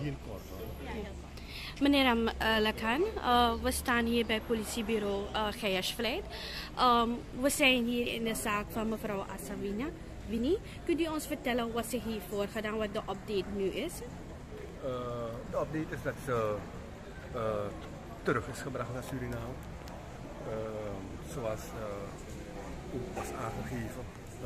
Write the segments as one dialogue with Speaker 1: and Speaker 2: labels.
Speaker 1: Heel kort hoor.
Speaker 2: Ja, heel kort.
Speaker 3: Meneer Lakan, we staan hier bij politiebureau Geijersvleit. We zijn hier in de zaak van mevrouw Asawina. Winnie, kunt u ons vertellen wat zich heeft voorgedaan, wat de update nu is?
Speaker 1: De update is dat ze terug is gebracht naar Suriname. Zoals ook was aangegeven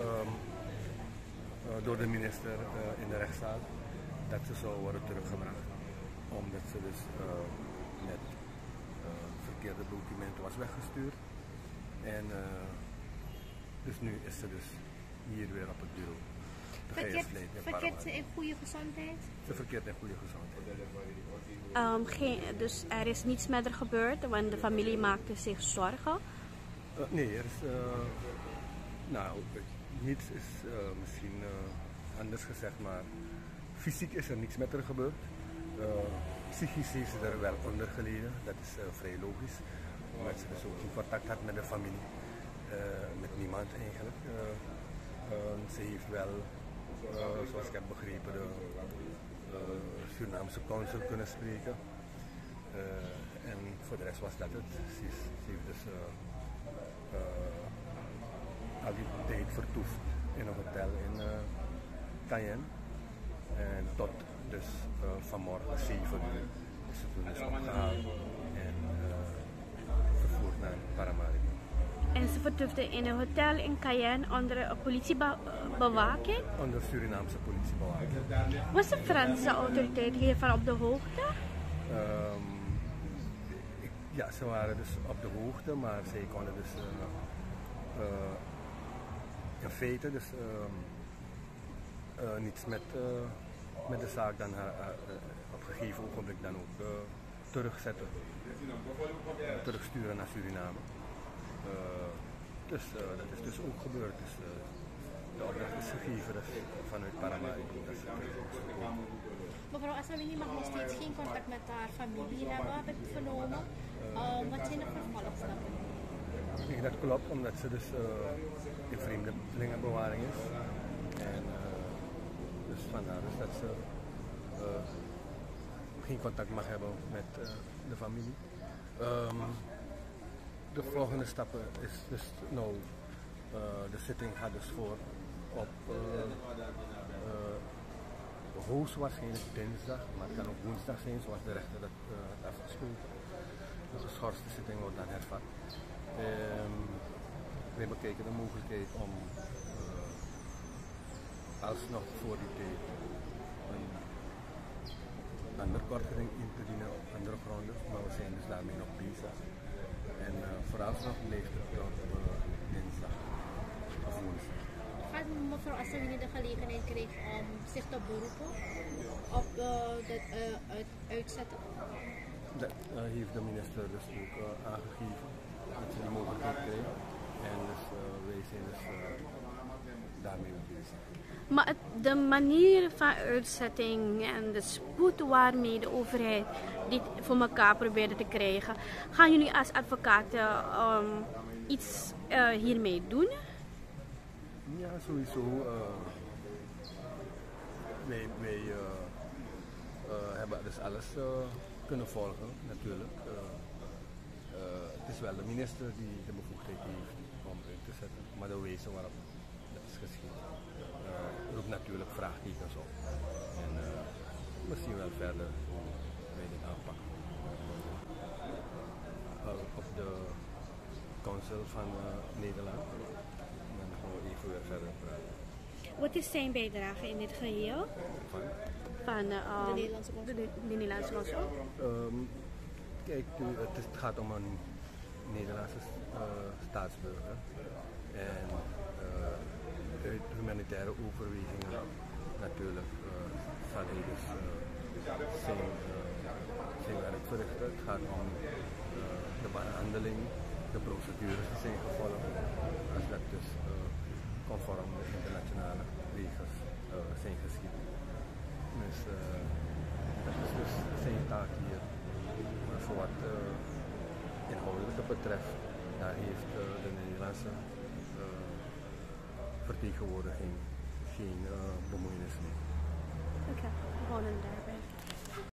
Speaker 1: door de minister in de rechtszaal. Dat ze zou worden teruggebracht. Omdat ze dus met verkeerde documenten was weggestuurd. En dus nu is ze dus hier weer op het bureau.
Speaker 2: Verkeert ze in goede gezondheid?
Speaker 1: Ze verkeert in goede gezondheid.
Speaker 3: Dus er is niets met haar gebeurd, want de familie maakte zich zorgen.
Speaker 1: Nee, er is niets is misschien anders gezegd, maar fysiek is er niets met haar gebeurd. Psychisch heeft ze er wel onder geleden, dat is vrij logisch. Omdat ze dus ook geen contact had met de familie, met niemand eigenlijk. Ze heeft wel, zoals ik heb begrepen, de Surinaamse council kunnen spreken. En voor de rest was dat het. Ze heeft dus al die tijd vertoefd in een hotel in Cayenne. En tot dus vanmorgen 7 uur is ze toen dus opgehaald en vervoerd naar Paramaribo.
Speaker 3: En ze vertoefde in een hotel in Cayenne onder een politiebewaking?
Speaker 1: Onder Surinaamse politiebewaking.
Speaker 3: Was de Franse autoriteit hiervan op de hoogte?
Speaker 1: Ja, ze waren dus op de hoogte, maar zij konden dus in feite dus niets met de zaak dan op een gegeven ogenblik dan ook terugzetten. Terugsturen naar Suriname. Dus dat is dus ook gebeurd. Dus, de opdracht is gegeven dus, vanuit Paramaribo.
Speaker 2: Mevrouw Asawini mag nog steeds geen contact met haar familie hebben, heb ik vernomen. Wat zijn de vervolgstappen?
Speaker 1: Dat klopt, omdat ze dus in vreemdelingenbewaring is. En dus vandaar dus dat ze geen contact mag hebben met de familie. De volgende stappen is dus nou, de zitting gaat dus voor op hoogstwaarschijnlijk dinsdag, maar het kan ook woensdag zijn zoals de rechter dat had afgesproken. Dus de geschorste zitting wordt dan hervat. We bekijken de mogelijkheid om alsnog voor die tijd een andere korting in te dienen op andere gronden, maar we zijn dus daarmee nog bezig. En vooralsnog blijft het op dinsdag of woensdag.
Speaker 2: Gaat mevrouw Asawini de gelegenheid krijgen om zich te beroepen op dat uitzetten?
Speaker 1: Dat heeft de minister dus ook aangegeven, dat ze die mogelijkheid krijgen. En dus wij zijn dus daarmee ook bezig.
Speaker 3: Maar de manier van uitzetting en de spoed waarmee de overheid dit voor elkaar probeerde te krijgen, gaan jullie als advocaten iets hiermee doen?
Speaker 1: Ja, sowieso. Wij hebben dus alles kunnen volgen, natuurlijk. Het is wel de minister die de bevoegdheid heeft om uit te zetten, maar de wijze waarop dat is geschied roept natuurlijk vraagtekens op. En we zien wel verder hoe wij dit aanpakken. Op de Council van Nederland. En dan gaan we even weer verder praten.
Speaker 3: Wat is zijn bijdrage in dit geheel? Van de Nederlandse Council?
Speaker 1: Kijk, het gaat om een Nederlandse staatsburger. En uit humanitaire overwegingen natuurlijk zal hij dus zijn werk verrichten. Het gaat om de behandeling, de procedures die zijn gevolgd. Als dat dus conform de internationale regels zijn geschied. Dus dat is dus zijn taak hier. Maar voor wat inhoudelijke betreft, daar heeft de Nederlandse vertegenwoordiging geen bemoeienis mee.
Speaker 3: Oké, gewoon een